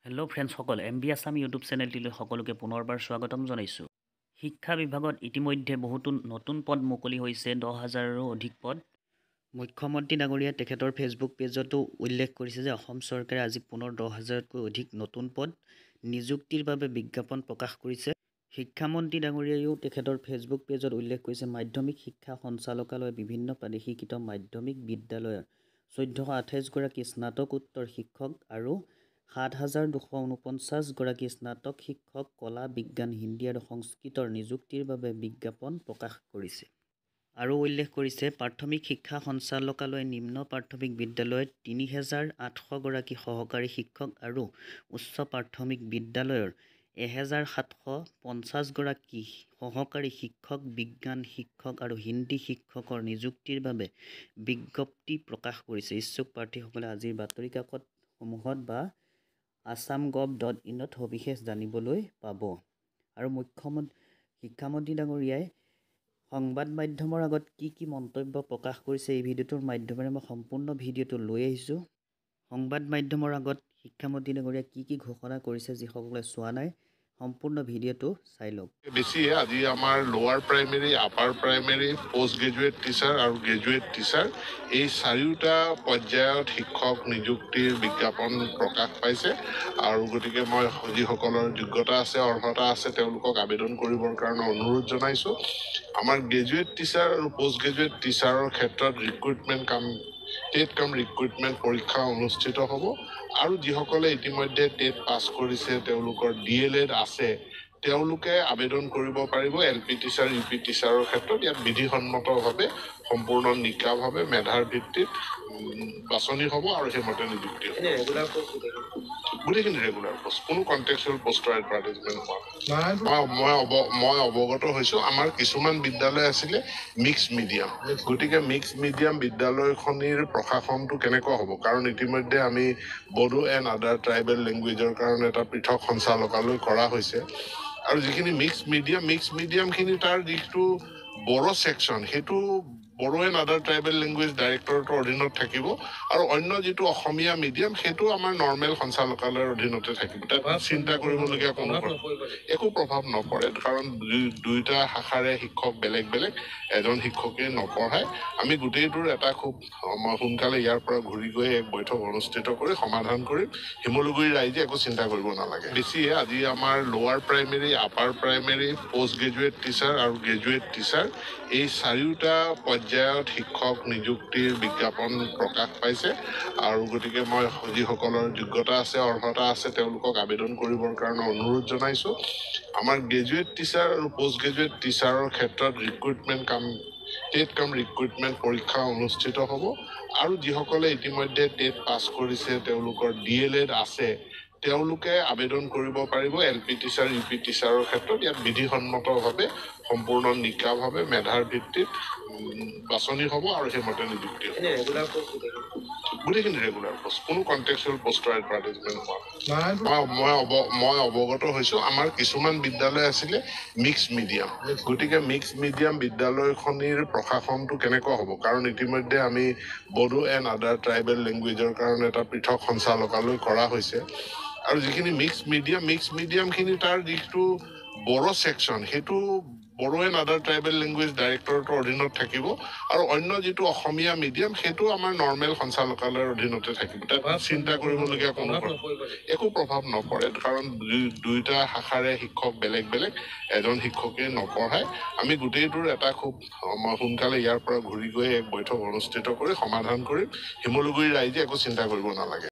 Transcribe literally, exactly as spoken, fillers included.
Hello' ফ্ৰেণ্ডসকল, M B Assam YouTube চেনেলটিলৈ সকলোকে পুনৰবাৰ স্বাগতম জনাইছোঁ। শিক্ষা বিভাগত ইতিমধ্যে বহুতো নতুন পদ মুকলি হৈছে, দহ হাজাৰৰো অধিক পদ। মুখ্যমন্ত্ৰী ডাঙৰীয়াই তেখেতৰ ফেচবুক পেজতো উল্লেখ কৰিছে যে অসম চৰকাৰে আজি পুনৰ দহ হাজাৰতকৈ অধিক নতুন পদ নিযুক্তিৰ বাবে বিজ্ঞাপন প্ৰকাশ কৰিছে। শিক্ষামন্ত্ৰী ডাঙৰীয়াইও তেখেতৰ ফেচবুক পেজত উল্লেখ কৰিছে, মাধ্যমিক শিক্ষা সঞ্চালকালয়ে বিভিন্ন প্ৰাদেশিকৃত মাধ্যমিক বিদ্যালয়ৰ চৈধ্যশ আঠাইছগৰাকী স্নাতকোত্তৰ শিক্ষক আৰু সাত হাজাৰ দুশ ঊনপঞ্চাছ গৰাকী স্নাতক শিক্ষক কলা, বিজ্ঞান, হিন্দী আৰু সংস্কৃতৰ নিযুক্তিৰ বাবে বিজ্ঞাপন প্ৰকাশ কৰিছে। আৰু উল্লেখ কৰিছে, প্ৰাথমিক শিক্ষা সঞ্চালকালয় নিম্ন প্ৰাথমিক বিদ্যালয়ত তিনি হেজাৰ আঠশ গৰাকী সহকাৰী শিক্ষক আৰু উচ্চ প্ৰাথমিক বিদ্যালয়ৰ এহেজাৰ সাতশ পঞ্চাছ গৰাকী সহকাৰী শিক্ষক, বিজ্ঞান শিক্ষক আৰু হিন্দী শিক্ষকৰ নিযুক্তিৰ বাবে বিজ্ঞপ্তি প্ৰকাশ কৰিছে। ইচ্ছুক প্ৰাৰ্থীসকলে আজিৰ বাতৰি কাকত সমূহত বা আছাম গভ ডট ইনত সবিশেষ জানিবলৈ পাব। আৰু মুখ্যমন্ত্ৰী শিক্ষামন্ত্ৰী ডাঙৰীয়াই সংবাদ মাধ্যমৰ আগত কি কি মন্তব্য প্ৰকাশ কৰিছে, এই ভিডিঅ'টোৰ মাধ্যমেৰে মই সম্পূৰ্ণ ভিডিঅ'টো লৈ আহিছোঁ। সংবাদ মাধ্যমৰ আগত শিক্ষামন্ত্ৰী ডাঙৰীয়াই কি কি ঘোষণা কৰিছে, যিসকলে চোৱা নাই সম্পূৰ্ণ ভিডিঅ'টো চাই লওক। বেছি আজি আমাৰ lower primary, upper primary, post graduate teacher আৰু গ্ৰেজুৱেট টিচাৰ এই চাৰিওটা পৰ্যায়ত শিক্ষক নিযুক্তিৰ বিজ্ঞাপন প্ৰকাশ পাইছে। আৰু গতিকে মই যিসকলৰ যোগ্যতা আছে, অৰ্হতা আছে, তেওঁলোকক আবেদন কৰিবৰ কাৰণে অনুৰোধ জনাইছোঁ। আমাৰ গ্ৰেজুৱেট টিচাৰ আৰু পোষ্ট গ্ৰেজুৱেট টিচাৰৰ ক্ষেত্ৰত ৰিক্ৰুইটমেণ্ট কাম টেট কাম ৰিক্ৰুইটমেণ্ট পৰীক্ষা অনুষ্ঠিত হ'ব। আৰু যিসকলে ইতিমধ্যে টেট পাছ কৰিছে, তেওঁলোকৰ ডি এল এড আছে, তেওঁলোকে আবেদন কৰিব পাৰিব। L P teacher, U P টিচাৰৰ ক্ষেত্ৰত ইয়াত বিধিসন্মতভাৱে সম্পূৰ্ণ নিকাভাৱে মেধাৰ ভিত্তিত বাছনি হ'ব আৰু সেইমতে নিযুক্তি হ'ব। গোটেইখিনি ৰেগুলাৰ পষ্ট, কোনো কণ্টেক্সুৱেল পষ্টৰ এডভাৰটাইজমেণ্ট হোৱা মই অৱ মই অৱগত হৈছোঁ। আমাৰ কিছুমান বিদ্যালয় আছিলে মিক্স মিডিয়াম, গতিকে মিক্স মিডিয়াম বিদ্যালয়খনিৰ প্ৰশাসনটো কেনেকুৱা হ'ব, কাৰণ ইতিমধ্যে আমি বড়ো এণ্ড আদাৰ ট্ৰাইবেল লেংগুৱেজৰ কাৰণে এটা পৃথক সঞ্চালকালয় কৰা হৈছে। আৰু যিখিনি মিক্স মিডিয়াম মিক্স মিডিয়ামখিনি তাৰ যিটো বড়ো ছেকশ্যন, সেইটো Bodo and other tribal language ডাইৰেক্টৰেটৰ অধীনত থাকিব। আৰু অন্য যিটো অসমীয়া মিডিয়াম, সেইটো আমাৰ নৰ্মেল সঞ্চালকালয়ৰ অধীনতে থাকিব। তাত চিন্তা কৰিবলগীয়া কোনো একো প্ৰভাৱ নপৰে, কাৰণ দুয়োটা শাখাৰে শিক্ষক বেলেগ বেলেগ, এজন শিক্ষকে নপঢ়ায়। আমি গোটেইটোৰ এটা খুব সোনকালে ইয়াৰ পৰা ঘূৰি গৈ এক বৈঠক অনুষ্ঠিত কৰি সমাধান কৰিম। শিমলুগুৰি ৰাইজে একো চিন্তা কৰিব নালাগে। বেছি আজি আমাৰ lower primary, upper primary, post graduate teacher আৰু গ্ৰেজুৱেট টিচাৰ এই চাৰিওটা পৰ্যায়ত শিক্ষক নিযুক্তিৰ বিজ্ঞাপন প্ৰকাশ পাইছে। আৰু গতিকে মই যিসকলৰ যোগ্যতা আছে, অৰ্হতা আছে, তেওঁলোকক আবেদন কৰিবৰ কাৰণে অনুৰোধ জনাইছোঁ। আমাৰ গ্ৰেজুৱেট টিচাৰ আৰু পোষ্ট গ্ৰেজুৱেট টিচাৰৰ ক্ষেত্ৰত ৰিক্ৰুইটমেণ্ট কাম টেট কাম ৰিক্ৰুইটমেণ্ট পৰীক্ষা অনুষ্ঠিত হ'ব। আৰু যিসকলে ইতিমধ্যে টেট পাছ কৰিছে, তেওঁলোকৰ ডি এল এড আছে, তেওঁলোকে আবেদন কৰিব পাৰিব। L P teacher, U P টিচাৰৰ ক্ষেত্ৰত ইয়াত বিধিসন্মতভাৱে সম্পূৰ্ণ নিকাভাৱে মেধাৰ ভিত্তিত বাছনি হ'ব আৰু সেইমতে নিযুক্তি হ'ব। গোটেইখিনি ৰেগুলাৰ পষ্ট, কোনো কণ্টেক্সুৱেল পষ্টৰ এডভাৰটাইজমেণ্ট হোৱা মই অৱ মই অৱগত হৈছোঁ। আমাৰ কিছুমান বিদ্যালয় আছিলে মিক্স মিডিয়াম, গতিকে মিক্স মিডিয়াম বিদ্যালয়খনিৰ প্ৰশাসনটো কেনেকুৱা হ'ব, কাৰণ ইতিমধ্যে আমি বড়ো এণ্ড আদাৰ ট্ৰাইবেল লেংগুৱেজৰ কাৰণে এটা পৃথক সঞ্চালকালয় কৰা হৈছে। আৰু যিখিনি মিক্স মিডিয়াম মিক্স মিডিয়ামখিনি তাৰ যিটো বড়ো ছেকশ্যন, সেইটো Bodo and other tribal language ডাইৰেক্টৰেটৰ অধীনত থাকিব। আৰু অন্য যিটো অসমীয়া মিডিয়াম, সেইটো আমাৰ নৰ্মেল সঞ্চালকালয়ৰ অধীনতে থাকিব। তাত চিন্তা কৰিবলগীয়া কোনো একো প্ৰভাৱ নপৰে, কাৰণ দুয়োটা শাখাৰে শিক্ষক বেলেগ বেলেগ, এজন শিক্ষকে নপঢ়ায়। আমি গোটেইটোৰ এটা খুব সোনকালে ইয়াৰ পৰা ঘূৰি গৈ এক বৈঠক অনুষ্ঠিত কৰি সমাধান কৰিম। শিমলুগুৰি ৰাইজে একো চিন্তা কৰিব নালাগে।